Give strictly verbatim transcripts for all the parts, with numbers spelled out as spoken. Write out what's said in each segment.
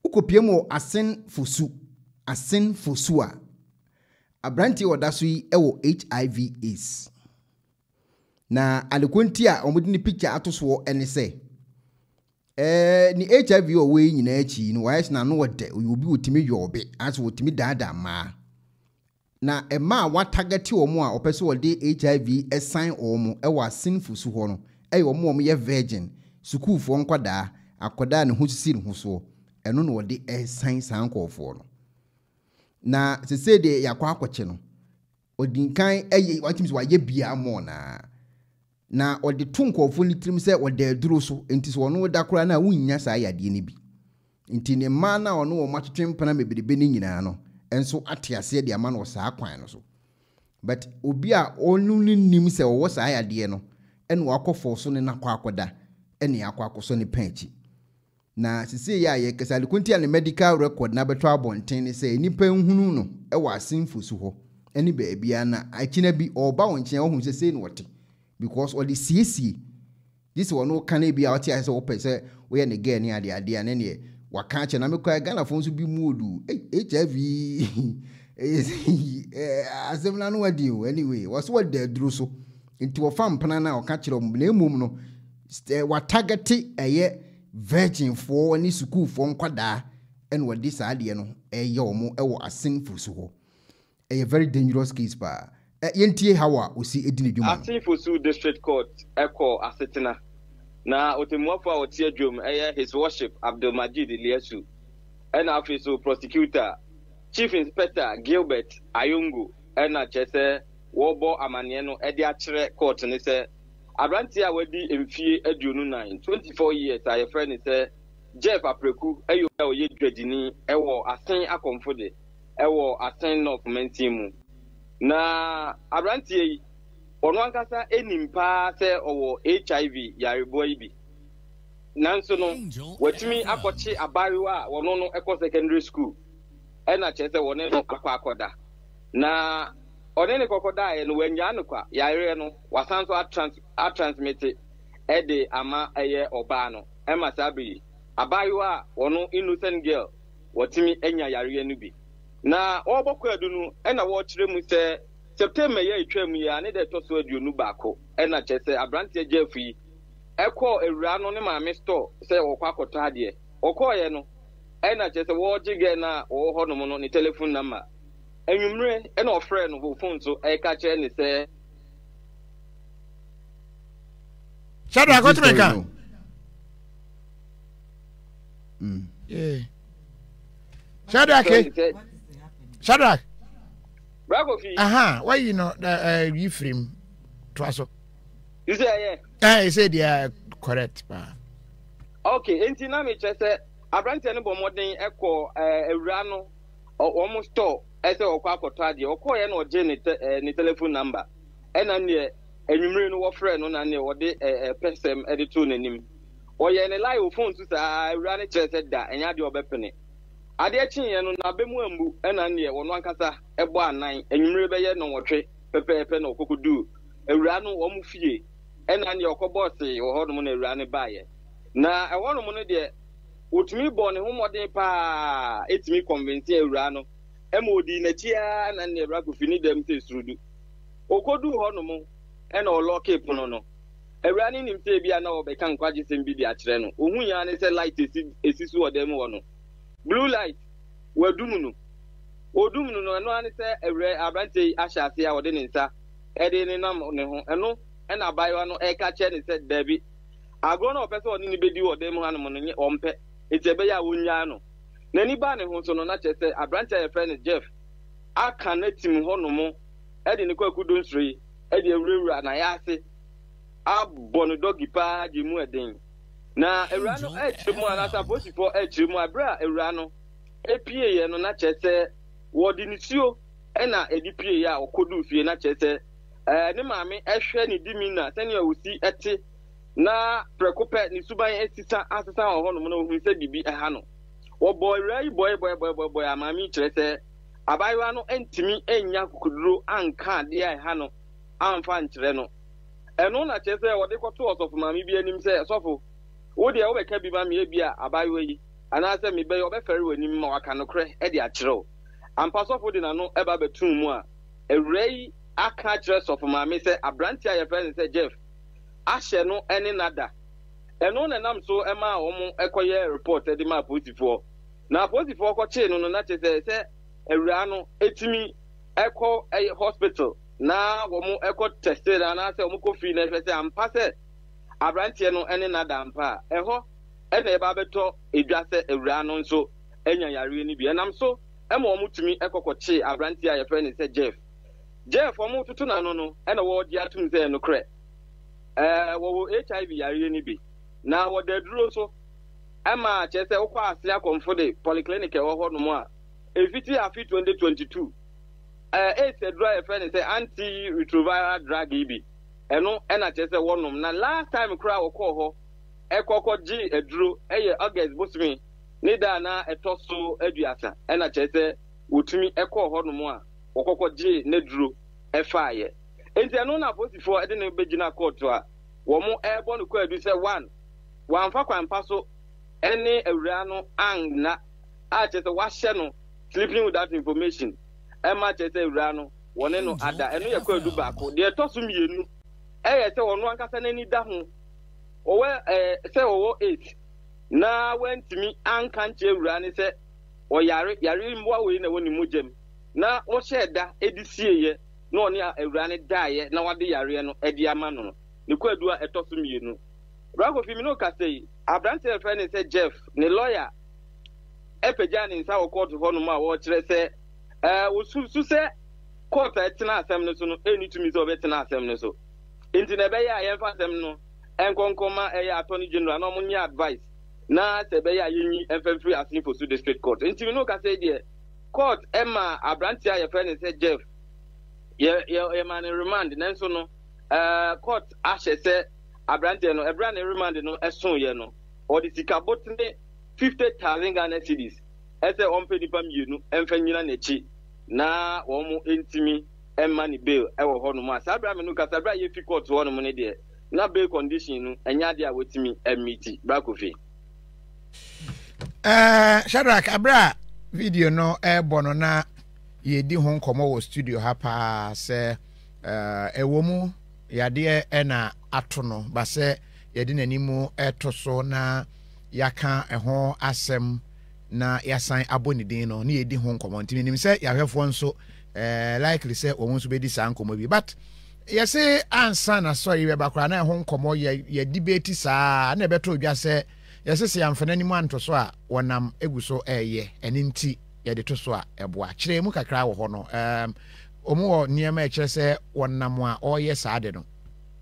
Ukopiemo Assin Fosu, Assin Fosu a abranti odaso yi ewo H I V AIDS. Na alekonti a omudi ni picture atoso ene se eh ni H I V o we nyina achi no wise na no wode obi otimi yobe aso otimi dada ma na ema wa target omo a opese wode H I V assign omo ewo Assin Fosu ho no e omo omo ye virgin school fo nkwada akoda ne ho sisi ne ho so eno no wode assign sankofo no na se se de yakwa akwache no odinkan eye watimi wa ye bia mo na na ode tunkofo ni tirim se ode duro so enti so ono da kora na wunnya sa yade ne bi enti ne ma na ono wo matwetwempana mebedebe ni nyina no enso atiase de ama no sa kwan no so but obi a onu nim se wo sa yade no ene wakofo so ne nakwa akoda ene akwa akoso ne panchi na sisi ya ye kesali kunti an medical record na beto abonten ne se nipa nhunu no e wa Assin Fosu ho eni ba bia na akina bi oba wonchen ohun se se ne wote because all the C C this one no can be out here so say we na girl ni ade ade ane ne waka che na me kwa Ghana fo nso bi muodu H I V eh azemna no wadi anyway was what they dru so into of fam pana na o ka kire na emum no wa target eye virgin for any school for nkwada and what this ade no eye omo e wo Assin Fosu ho a very dangerous case pa yentie hawa osi edini dwuma Assin Fosu District Court echo asetina na otemuafo a otie dwom eye his worship Abdul Majid Ilyasu and afiso prosecutor Chief Inspector Gilbert Ayungu ena chese wobo amane no ede a kire court ne se abranti a wadi emfie aduonu nine twenty-four years a ye friend se Jeff Apreku ayo oye dwadini ewo Assin akomfode ewo Assin North Mentimu na abranti yi ono ankasa enimpa se owo H I V yarebo yi bi nanso no watimi akochi abariwa wono no eko secondary school ena chese wone no akwa akoda na one ne kokoda ye no wanya no kwa yare no wasanso a a transmit e de ama eye oba no e masabi abariwa wono innocent girl watimi enya yare no bi na obokwa adunu ena wo kire mu se September ye etwam ya ne de toso aduonu baako ena chese abrantie jefi ekọ ewura no ne maame store se okwa akọtọ ade okọ ye no ena chese wo jige na wo ho no no ne telephone number enwumre ena ofre no wo phone so e ka che ne se Shadow akotreka mm eh Shadow ake Shadow Bravo fi aha why you know uh you frame twaso you say yeah ah you say they are correct pa okay enti na me chese abrante ne bomoden ekọ ewura no omo store ese okwa akọtọ ade okọ ye na oje ne ne telephone number ena ne enwumre no wo frɛ no na ne wode pesem edito nanim oye ne live phone to sa ewura ne chese da enya de obepene ade achinye no na bemu ambu ena ne wono ankasa ebo anan enwumre beye no wotwe pepepe na okokodu ewura no wo mu fie ena ne okobose wo hono na ewura ne baaye na ewono mo no de otumi bo ne homoden pa etimi convince ewura no ema odi na chia na ne ewura ko fini dem te surudu okodu hono mo ena o lock up no no ewura ni nimte bia na obeka nkwaje sem bi di a kire no ohun ya ne se light esi esisu odem wo no blue light wadumunu odumunu no eno ani se ewre abrante ahyase a wode ne nsa ede ne nam ne ho eno ena abayiwa no e ka che ne se dabi agro na opese oni ni bedi wode mu hanom no nye ompe etebe ya wonya no nani ba ne ho so no na che se abrante e friend Jeff aka na tim ho no mo ede ne kwakudo nsri ede ewrewura na ya ase abonu dogi pa jimu eden na ewura no e chiremu anasa posifo e chiremu abra ewura no epie ye no na chese wodi nisuo e na edipie ya okodu fie na chese eh ne maame ehwe ne dimi na sene awusi ete na prekope ni suban etisa asesa ho no no hu se bibi eha no wo boy rai boy boy boy boy amami chese abayiwa no entimi enya kokuduro anka de eha no amfa nkyere no eno na chese wodi kwoto osofu maame bi anim se sofo wo de wo beka bi ba me bia abayiwa yi and I said, me be your very when you more can cray, Eddie Achro. And pass off with an no ever between more. A ray, I can't dress of my miss a branch. I friend said, Jeff, I shall know any nada. And on and I'm so Emma Omo Ecoyer report at the map put for. Now, put for coaching on the nature say, a rano, etimi, echo a hospital. Now, Womo echo tested and I said, Moko fee, and pass it. A branch no any nada and pa. Eho, and a babeto, a jasse, a rano, so, and ya really be. And I'm so, Emo to me, echo coche, a branch. I friend said, Jeff. Jeff, Omo to no, no, and a word yatum say no credit. Uh, what H I V are really be. Now, what they drew so, Emma, Chester, Opa, Slack on for the polyclinic or no more. If it is a twenty twenty-two, uh, it's a dry friend and say anti-retroviral drug E B. And no, and I just one of them. Now, last time a crowd call her, a coco G, a drew, a August boost me, neither na a tosso, a diasa, and I just say, would to me echo her no more, or coco G, ne drew, a fire. And they are not before I didn't be in a court to her. One more airborne could do say one. One for and passo any Ariano and na I just a wash channel sleeping without information. Emma just a rano, one no other, and we are going to do back. They are tossing me. Eh, so on one can any down. Or where eh say oh eight. Now went to me and can't you run it said or yari yari more way in a winning mujem. Now what said that edc no near a run it die now what the ariano ediamano. The Kyei-Duah a tossing me. Rago Fimino Castay, a branch of friend said Jeff, the lawyer, Epejan in South Court of Honoma, watch, say, uh, was to say, court at Tina Semnoso, any to me of Etina Semnoso. Into the Bay, I have them no, and Concoma, a attorney general, no money advice. Now, the Bay, you and free Assin Fosu district court. Into you know, Castay, dear, court, Emma, a branch of friend said Jeff, yeah, yeah, man, remand, and so no, uh, court, Asher said, a brand no a brand remind no eson ye no or the sika botne fifty thousand Ghana cedis ese on pe nipa mienu emfa nyina na chi na wo mu entimi emma ni bail e wo ho no ma sabra me no ka sabra ye fi court wo no mo ne de na bail condition no enya de a wetimi emiti brakofi eh Shadrack abra video no e bono na ye di ho nkomo wo studio ha pa se eh e wo mu yade e na atono ba se yede nanimu etoso na yaka eho asem na yasan abonidin no na yedi ho nkomo ntimi nim se yahwefo nso eh likely se wo nso bedi san nkomo bi but yese ansa na so ye bakra na ho nkomo ye ye debate saa na beto odwa se yese se yamfana nimu antoso a wonam eguso eye eni nti yede toso a eboa kire mu kakra wo ho no um omo niema e kire se wonam a oye saade no.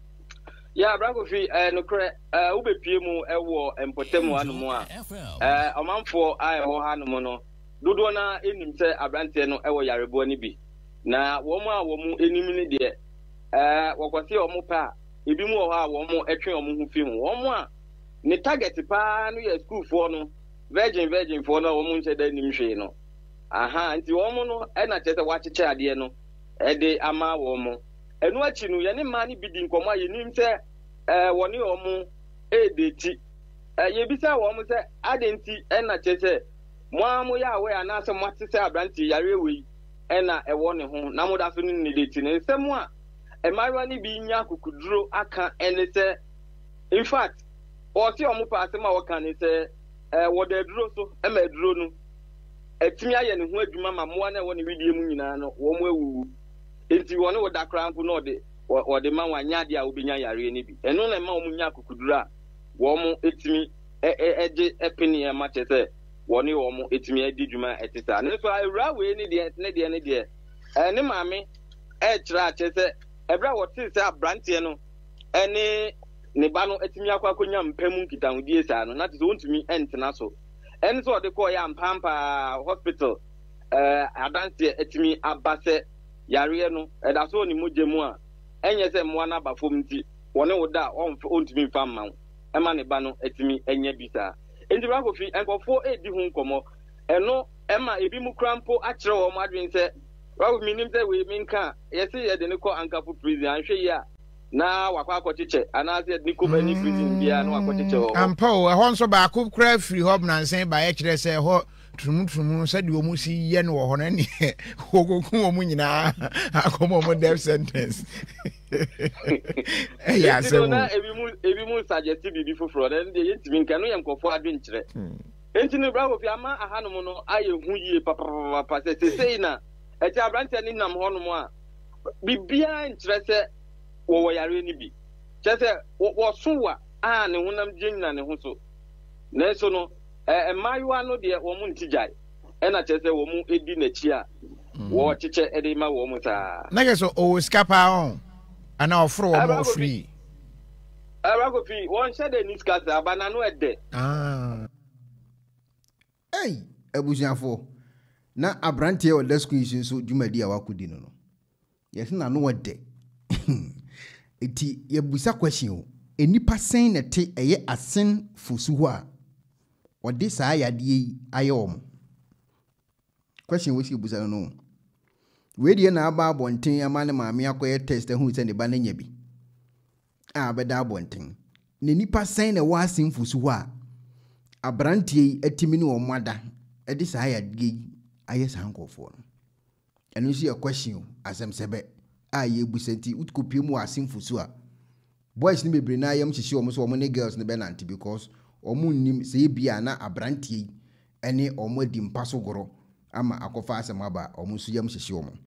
Yeah, Bragofi, uh, no cre, uh, ube piemu, ewo, empotemu anumwa. Uh, a man for I or Hanumono. Dudwana in himself, a branteno, ewo yariboni bi. Na woma womu any minute there. Uh, wakasi omupa, ibimu ha womo etri omu film. Womwa, ne target pa, no ye school for no. Virgin, virgin for no woman said any no. Aha, anti womono, and I just watch a child, no. Ede ama womo. Enu achinu yani mani bidi nkoma yenim se eh woni omu edeti eh yebisa wo mu se adenti ena chese mo amu ya we anase mo tese abranti yare we ena ewo ne ho na mo da so ni deti ne nsemu a e marwa ni bi nya kukuduro aka ene se in fact o ti omu pa asema wo kan ne se eh wo da duro so e ma duro no etimi aye ne ho adwuma ma mo na wo ne widie mu nyina no wo mu ewu enti woni wo da kranku no de wo de man wanya de a obinya yare ni bi eno na ma wo nya kukudura wo mu etimi e eje epini e ma chese woni wo mu etimi edi dwuma etisa ne so awura we ni de ne de ne de e ne maame e kira chese ebra wo ti se abrantie no ene ne ba no etimi akwa konya mpam nkitahudie sa no na te so wontumi entena so ene so de ko ya mpampa hospital eh adanse etimi abase yare no eda so ni mojemu a enye se mo na ba fom nti woni woda on ontimi fam ma e ma ne ba no etimi enye bisa enti ba ko fi enkofo edi hu nkomo eno e ma ebi mu krampo a kire wo mo adwen se wa minim se we minka yesi ye de ne ko ankafu prison anhwe ya na wakwa akɔkyekyɛ anaasɛ de kɔba ni prison bia na wakɔkyekyɛ hɔ ampa o ɛhɔ nso baako kura free hub na nsen ba yɛ kyerɛ sɛ ɛhɔ turum-turum sɛdeɛ ɔmu si yɛ no wɔ hɔ no ne wɔkɔku wɔ mu nyinaa akɔma ɔmo death sentence ɛyɛ asɛm na ebi mu ebi mu suggest biribi foforɔ na ɛno deɛ yɛntumi nka no yɛ nkɔfoɔ adwenkyerɛ enti no bravo fi ama ahanom no ayɛ hu yie papapapa sɛ sesei na ɛkyɛ aberanteɛ ne nam hɔnom a biribiara nkyerɛ sɛ wɔwɔ yare no bi kyerɛ sɛ wɔso wa a ne honam gye nyina ne ho so nanso no mmaayewa no deɛ wɔn mu nti gyae ɛna kyerɛ sɛ wɔn mu edi n'akyi a wɔkyekyɛ ɛde ma wɔn mu saa na yɛ sɛ ɔwɔ sika paa ɔn ana ɔforo wɔn mo free ɛwɔ fi wɔn hyɛ de ni sika sɛ abana no ɛdɛ Hey, abusuafo na aberanteɛ wɔ da school yi nso dwumadi a wakodi no no yɛse na no wɔdɛ eti yɛbusa question o enipa sɛn na te ɛyɛ Assin Fosu hɔ a ɔde saa yadeɛ yi ayɛ wɔn question wo si busa no no we die na aba abɔnten ama ne maame akɔyɛ test ɛhu sɛ ne ba na nya bi a bɛda abɔnten ne nipa sɛn na wɔ Assin Fosu hɔ a aberanteɛ yi atimi ne wɔn ada ɛde saa yadeɛ yi ayɛ saa nkɔfoɔ no ɛno nso yɛ question asɛm sɛbɛ a yɛbusa nti utkopie mu Assin Fosu a boys ne bebree na yɛm hyehyɛ wɔn so wɔn ne girls ne bɛnante because wɔn nnim sɛ ebia na aberanteɛ yi ɛne wɔn adi mpa so gorɔ ama akɔfa asɛm aba wɔn nso yɛm hyehyɛ wɔn